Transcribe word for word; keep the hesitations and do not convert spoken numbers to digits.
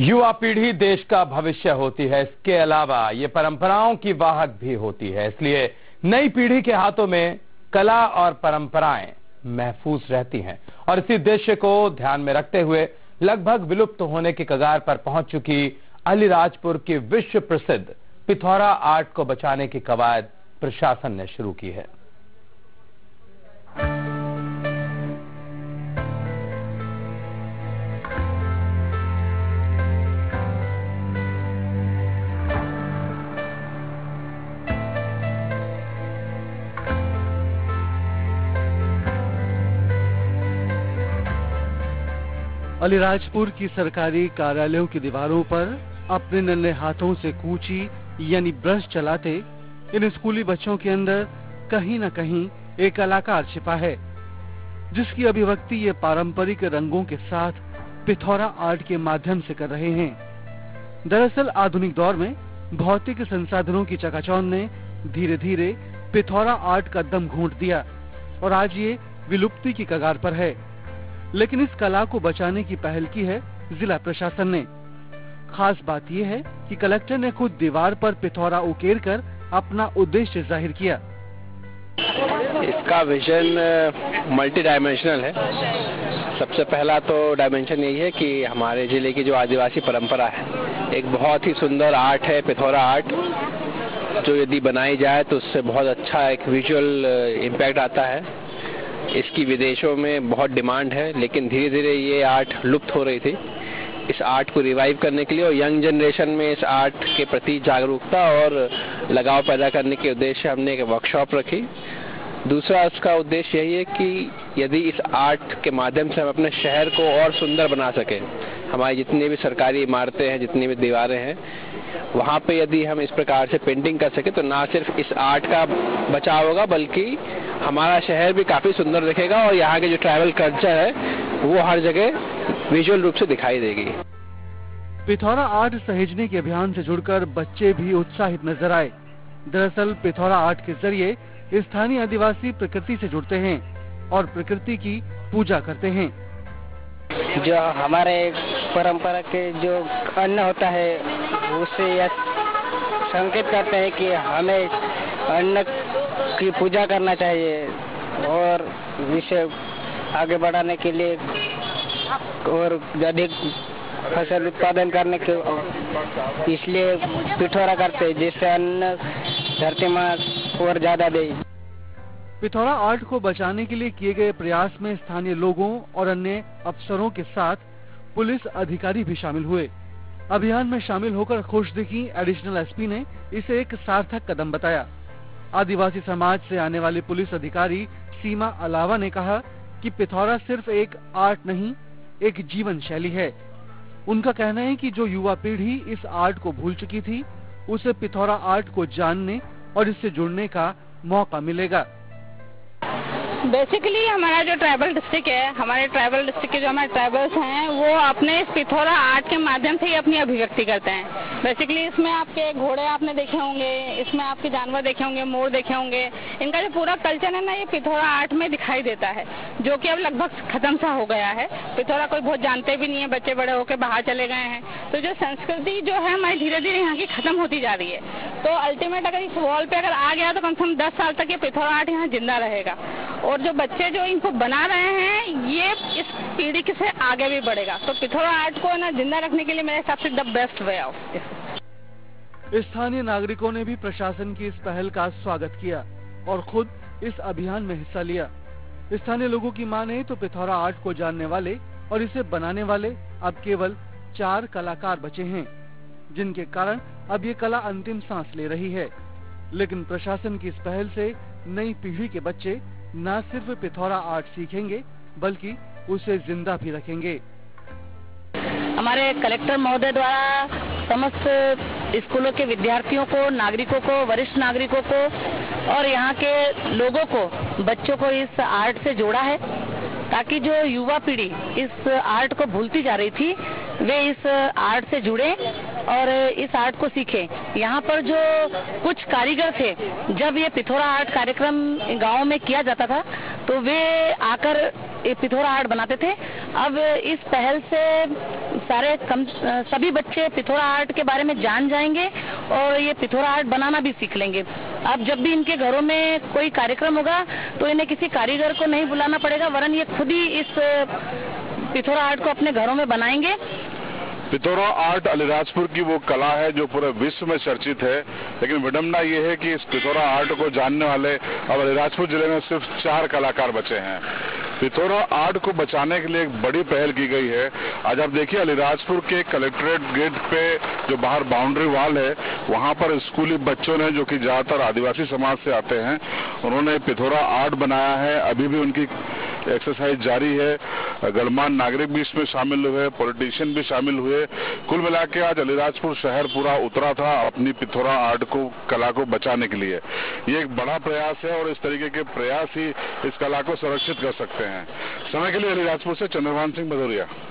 युवा पीढ़ी देश का भविष्य होती है। इसके अलावा ये परंपराओं की वाहक भी होती है, इसलिए नई पीढ़ी के हाथों में कला और परंपराएं महफूज रहती हैं। और इसी उद्देश्य को ध्यान में रखते हुए लगभग विलुप्त होने की कगार पर पहुंच चुकी अलीराजपुर की विश्व प्रसिद्ध पिथौरा आर्ट को बचाने की कवायद प्रशासन ने शुरू की है। अलीराजपुर की सरकारी कार्यालयों की दीवारों पर अपने नन्हे हाथों से कूची यानी ब्रश चलाते इन स्कूली बच्चों के अंदर कहीं न कहीं एक कलाकार छिपा है, जिसकी अभिव्यक्ति ये पारंपरिक रंगों के साथ पिथौरा आर्ट के माध्यम से कर रहे हैं। दरअसल आधुनिक दौर में भौतिक संसाधनों की चकाचौंध ने धीरे धीरे पिथौरा आर्ट का दम घोंट दिया और आज ये विलुप्ति की कगार पर है। लेकिन इस कला को बचाने की पहल की है जिला प्रशासन ने। खास बात यह है कि कलेक्टर ने खुद दीवार पर पिथौरा उकेर कर अपना उद्देश्य जाहिर किया। इसका विजन मल्टी डायमेंशनल है। सबसे पहला तो डायमेंशन यही है कि हमारे जिले की जो आदिवासी परंपरा है, एक बहुत ही सुंदर आर्ट है पिथौरा आर्ट, जो यदि बनाई जाए तो उससे बहुत अच्छा एक विजुअल इम्पैक्ट आता है। इसकी विदेशों में बहुत डिमांड है, लेकिन धीरे धीरे ये आर्ट लुप्त हो रही थी। इस आर्ट को रिवाइव करने के लिए और यंग जनरेशन में इस आर्ट के प्रति जागरूकता और लगाव पैदा करने के उद्देश्य हमने एक वर्कशॉप रखी। दूसरा इसका उद्देश्य यही है कि यदि इस आर्ट के माध्यम से हम अपने शहर को और सुंदर बना सकें, हमारी जितनी भी सरकारी इमारतें हैं, जितनी भी दीवारें हैं, वहाँ पे यदि हम इस प्रकार से पेंटिंग कर सके तो ना सिर्फ इस आर्ट का बचाव होगा, बल्कि हमारा शहर भी काफी सुंदर दिखेगा और यहाँ के जो ट्राइबल कल्चर है वो हर जगह विजुअल रूप से दिखाई देगी। पिथौरा आर्ट सहेजने के अभियान से जुड़कर बच्चे भी उत्साहित नजर आए। दरअसल पिथौरा आर्ट के जरिए स्थानीय आदिवासी प्रकृति से जुड़ते हैं और प्रकृति की पूजा करते हैं। जो हमारे परंपरा के जो अन्न होता है उससे यह संकेत करते हैं कि हमें अन्न की पूजा करना चाहिए और विषय आगे बढ़ाने के लिए और अधिक फसल उत्पादन करने के इसलिए पिथौरा करते हैं, जिससे अन्न धरती माँ और ज्यादा दे। पिथौरा आर्ट को बचाने के लिए किए गए प्रयास में स्थानीय लोगों और अन्य अफसरों के साथ पुलिस अधिकारी भी शामिल हुए। अभियान में शामिल होकर खुश दिखी एडिशनल एसपी ने इसे एक सार्थक कदम बताया। आदिवासी समाज से आने वाली पुलिस अधिकारी सीमा अलावा ने कहा कि पिथौरा सिर्फ एक आर्ट नहीं, एक जीवन शैली है। उनका कहना है कि जो युवा पीढ़ी इस आर्ट को भूल चुकी थी, उसे पिथौरा आर्ट को जानने और इससे जुड़ने का मौका मिलेगा। बेसिकली हमारा जो ट्राइबल डिस्ट्रिक्ट है, हमारे ट्राइबल डिस्ट्रिक्ट के जो हमारे ट्राइबल्स हैं वो अपने इस पिथौरा आर्ट के माध्यम से ही अपनी अभिव्यक्ति करते हैं। बेसिकली इसमें आपके घोड़े आपने देखे होंगे, इसमें आपके जानवर देखे होंगे, मोर देखे होंगे। इनका जो पूरा कल्चर है ना, ये पिथौरा आर्ट में दिखाई देता है, जो कि अब लगभग खत्म सा हो गया है। पिथौरा कोई बहुत जानते भी नहीं है, बच्चे बड़े होकर बाहर चले गए हैं। तो जो संस्कृति जो है हमारी धीरे धीरे यहाँ की खत्म होती जा रही है। तो अल्टीमेट अगर इस वॉल पे अगर आ गया तो कम से कम दस साल तक ये पिथौरा आर्ट यहाँ जिंदा रहेगा और जो बच्चे जो इनको बना रहे हैं ये इस पीढ़ी से आगे भी बढ़ेगा। तो पिथौरा आर्ट को ना जिंदा रखने के लिए मेरे हिसाब से द बेस्ट वे ऑफ। स्थानीय नागरिकों ने भी प्रशासन की इस पहल का स्वागत किया और खुद इस अभियान में हिस्सा लिया। स्थानीय लोगों की माने तो पिथौरा आर्ट को जानने वाले और इसे बनाने वाले अब केवल चार कलाकार बचे हैं, जिनके कारण अब ये कला अंतिम सांस ले रही है। लेकिन प्रशासन की इस पहल से नई पीढ़ी के बच्चे न सिर्फ पिथौरा आर्ट सीखेंगे बल्कि उसे जिंदा भी रखेंगे। हमारे कलेक्टर महोदय द्वारा समस्त स्कूलों के विद्यार्थियों को, नागरिकों को, वरिष्ठ नागरिकों को और यहाँ के लोगों को, बच्चों को इस आर्ट से जोड़ा है, ताकि जो युवा पीढ़ी इस आर्ट को भूलती जा रही थी वे इस आर्ट से जुड़े और इस आर्ट को सीखें। यहाँ पर जो कुछ कारीगर थे, जब ये पिथौरा आर्ट कार्यक्रम गांव में किया जाता था तो वे आकर पिथौरा आर्ट बनाते थे। अब इस पहल से सारे कम सभी बच्चे पिथौरा आर्ट के बारे में जान जाएंगे और ये पिथौरा आर्ट बनाना भी सीख लेंगे। अब जब भी इनके घरों में कोई कार्यक्रम होगा तो इन्हें किसी कारीगर को नहीं बुलाना पड़ेगा, वरन ये खुद ही इस पिथौरा आर्ट को अपने घरों में बनाएंगे। पिथौरा आर्ट अलीराजपुर की वो कला है जो पूरे विश्व में चर्चित है, लेकिन विडम्बना ये है कि इस पिथौरा आर्ट को जानने वाले अब अलीराजपुर जिले में सिर्फ चार कलाकार बचे हैं। पिथौरा आर्ट को बचाने के लिए एक बड़ी पहल की गई है। आज आप देखिए अलीराजपुर के कलेक्ट्रेट गेट पे जो बाहर बाउंड्री वॉल है, वहां पर स्कूली बच्चों ने, जो कि ज्यादातर आदिवासी समाज से आते हैं, उन्होंने पिथौरा आर्ट बनाया है। अभी भी उनकी एक्सरसाइज जारी है। गणमान्य नागरिक भी इसमें शामिल हुए, पॉलिटिशियन भी शामिल हुए। कुल मिला के आज अलीराजपुर शहर पूरा उतरा था अपनी पिथौरा आर्ट को, कला को बचाने के लिए। ये एक बड़ा प्रयास है और इस तरीके के प्रयास ही इस कला को संरक्षित कर सकते हैं। समय के लिए अलीराजपुर से चंद्रभान सिंह भदौरिया।